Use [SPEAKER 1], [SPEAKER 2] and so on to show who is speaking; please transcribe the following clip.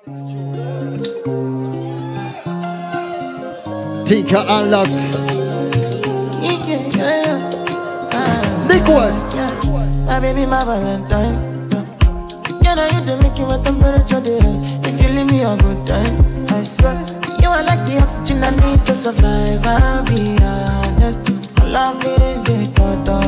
[SPEAKER 1] Tika Unlock. Big one.
[SPEAKER 2] My baby, my Valentine. Yeah, now you the making my temperature rise. If you leave me a good time, I swear. You are like the oxygen I need to survive. I'll be honest. I love it in the thought of